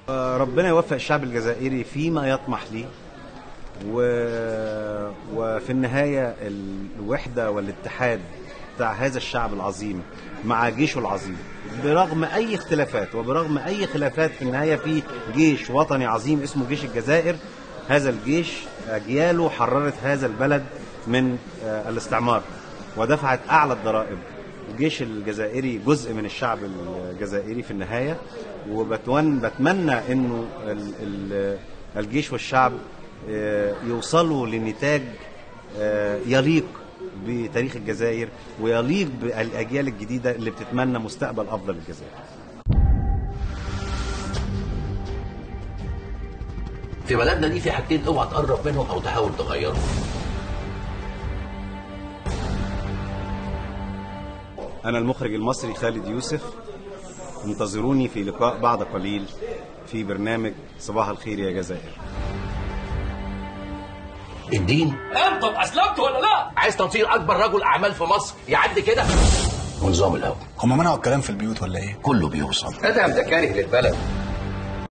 ربنا يوفق الشعب الجزائري فيما يطمح ليه، وفي النهاية الوحدة والاتحاد بتاع هذا الشعب العظيم مع جيشه العظيم، برغم أي اختلافات وبرغم أي خلافات، في النهاية في جيش وطني عظيم اسمه جيش الجزائر. هذا الجيش أجياله حررت هذا البلد من الاستعمار ودفعت أعلى الضرائب. الجيش الجزائري جزء من الشعب الجزائري في النهاية، وبتمنى أنه الجيش والشعب يوصلوا لنتاج يليق بتاريخ الجزائر ويليق بالأجيال الجديدة اللي بتتمنى مستقبل أفضل للجزائر. في بلدنا دي في حاجتين اوعى تقرب منهم او تحاول تغيرهم. أنا المخرج المصري خالد يوسف، انتظروني في لقاء بعد قليل في برنامج صباح الخير يا جزائر. الدين انت اسلمت ولا لا؟ عايز تنصير اكبر رجل اعمال في مصر يعدي كده؟ ونظام الهوا هم منعوا الكلام في البيوت ولا ايه؟ كله بيوصل. ادهم ده كاره للبلد.